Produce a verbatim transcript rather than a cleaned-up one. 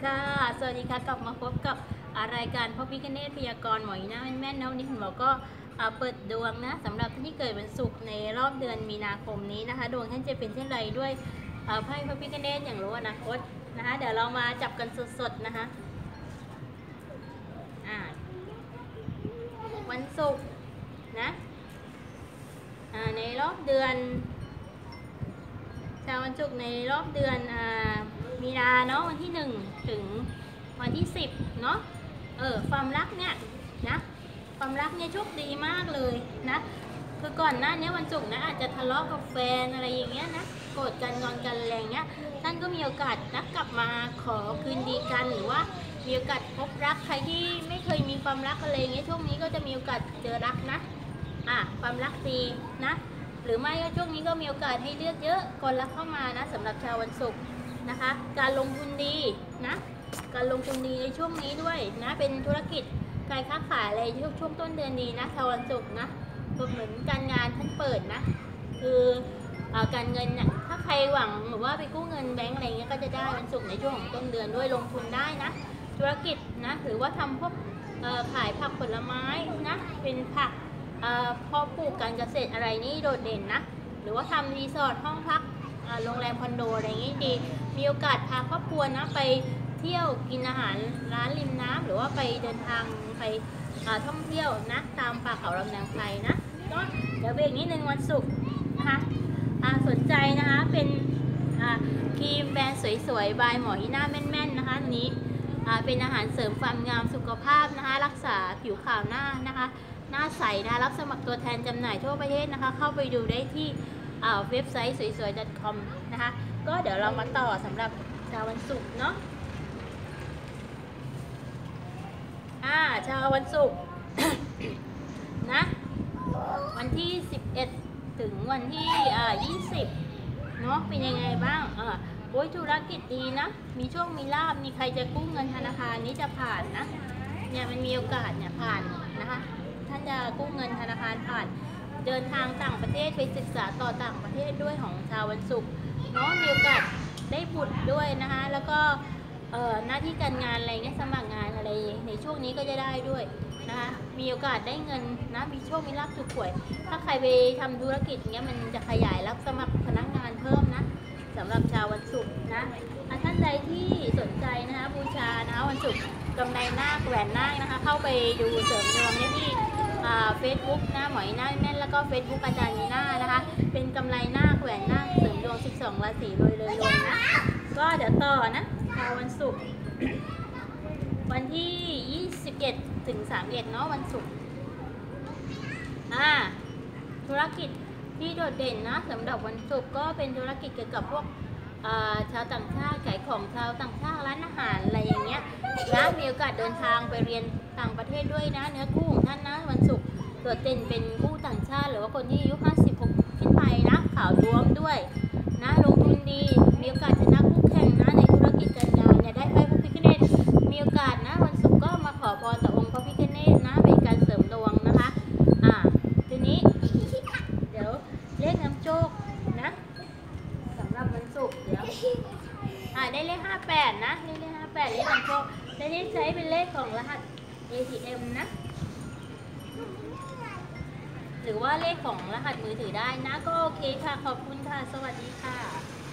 ค่ะสวัสดีค่ะกลับมาพบกับรายการพระพิฆเนศพยากรณ์หมออีน่าแม่นๆนะวันนี้คุณหมอก็เปิดดวงนะสำหรับท่านที่เกิดวันศุกร์ในรอบเดือนมีนาคมนี้นะคะดวงท่านจะเป็นเช่นไรด้วยไพ่พระพิฆเนศอย่างรู้อนาคตนะคะเดี๋ยวเรามาจับกันสดๆนะคะวันศุกร์นะในรอบเดือนชาววันศุกร์ในรอบเดือนมีนาเนาะวันที่หนึ่งถึงวันที่สิบเนาะเออความรักเนี่ยนะความรักเนี่ยโชคดีมากเลยนะคือก่อนหน้านี้วันศุกร์นะอาจจะทะเลาะกับแฟนอะไรอย่างเงี้ยนะโกรธกันงอนกันอะไรเงี้ยท่านก็มีโอกาสนะกลับมาขอคืนดีกันหรือว่ามีโอกาสพบรักใครที่ไม่เคยมีความรักอะไรเงี้ยช่วงนี้ก็จะมีโอกาสเจอรักนะอ่ะความรักดีนะหรือไม่ก็ช่วงนี้ก็มีโอกาสให้เลือกเยอะคนรักเข้ามานะสำหรับชาววันศุกร์นะคะการลงทุนดีนะการลงทุนดีในช่วงนี้ด้วยนะเป็นธุรกิจการค้าขายอะไรช่วงช่วงต้นเดือนดีนะชาววันศุกร์นะเหมือนการงานท่านเปิดนะคือการเงินเนี่ยถ้าใครหวังหรือว่าไปกู้เงินแบงก์อะไรเงี้ยก็จะได้วันศุกร์ในช่วงของต้นเดือนด้วยลงทุนได้นะธุรกิจนะหรือว่าทำพวกขายผักผลไม้นะเป็นผักพอปลูกการเกษตรอะไรนี่โดดเด่นนะหรือว่าทำรีสอร์ทห้องพักโรงแรมคอนโดอะไรอย่างนี้ดีมีโอกาสพาครอบครัวนะไปเที่ยวกินอาหารร้านริมน้ำหรือว่าไปเดินทางไปท่องเที่ยวนะตามป่าเขาลำนางไพรนะก็เดี๋ยวเบรกนิดนึงวันศุกร์นะคะสนใจนะคะเป็นครีมแบรนด์สวยๆบายหมออีน่าแม่นๆนะคะนี้เป็นอาหารเสริมความงามสุขภาพนะคะรักษาผิวขาวหน้านะคะหน้าใสนะรับสมัครตัวแทนจำหน่ายทั่วประเทศนะคะเข้าไปดูได้ที่เว็บไซต์สวยๆ .com นะคะก็เดี๋ยวเรามาต่อสำหรับชาววันศุกร์เนาะอ่าชาววันศุกร์ นะวันที่สิบเอ็ดถึงวันที่อ่ายี่สิบเนาะเป็นยังไงบ้างเออโอ้ยธุรกิจดีนะมีช่วงมีลาบมีใครจะกู้เงินธนาคารนี้จะผ่านนะเนี่ยมันมีโอกาสเนี่ยผ่านนะคะท่านจะกู้เงินธนาคารผ่านเดินทางต่างประเทศไปศึกษาต่อต่างประเทศด้วยของชาววันศุกร์เนาะมีโอกาสได้บุตรด้วยนะคะแล้วก็เอ่อหน้าที่การงานอะไรเงี้ยสมัครงานอะไรในช่วงนี้ก็จะได้ด้วยนะคะมีโอกาสได้เงินนะมีโชคมีลาภถูกหวยถ้าใครไปทำธุรกิจเงี้ยมันจะขยายรับสมัครพนักงานเพิ่มนะสำหรับชาววันศุกร์นะท่านใดที่สนใจนะคะบูชานะคะวันศุกร์กำไรนาคแหวนนาคนะคะเข้าไปดูเสริมดวงได้ที่เฟซบุ๊กนะหมออีน่าแม่นแล้วก็เฟซบุ๊กอาจารย์มีน่านะคะเป็นกำไรนาคแหวนนาคเสริมดวงสิบสองราศีรวยเลยรวยนะก็เดี๋ยวต่อนะชาววันศุกร์วันที่ยี่สิบเอ็ดถึงสามสิบเอ็ดเนาะวันศุกร์อ่าธุรกิจที่โดดเด่นนะสำหรับวันศุกร์ก็เป็นธุรกิจเกี่ยวกับพวกชาวต่างชาติขายของชาวต่างชาติร้านอาหารอะไรอย่างเงี้ยนะมีโอกาสเดินทางไปเรียนต่างประเทศด้วยนะเนื้อคู่ของท่านนะวันศุกร์โดดเด่นเป็นคู่ต่างชาติหรือว่าคนที่อายุห้าสิบหกขึ้นไปนะขาวท้วมด้วยนะลงทุนดีมีโอกาสชนะคู่แข่งนะในธุรกิจการงานเนี่ยได้ไพ่พระพิฆเนศมีโอกาสนะวันศุกร์ก็มาขอพรจากองค์พระพิฆเนศนะเป็นการเสริมดวงนะคะอ่าทีนี้เดี๋ยวเลขนำโชคนะสำหรับวันศุกร์เดี๋ยวอ่าได้เลขห้าแปดนะเลขเลขห้าแปดเลขนำโชคได้เลขใช้เป็นเลขของรหัส เอ ที เอ็ม นะหรือว่าเลขของรหัสมือถือได้นะก็โอเคค่ะขอบคุณค่ะสวัสดีค่ะ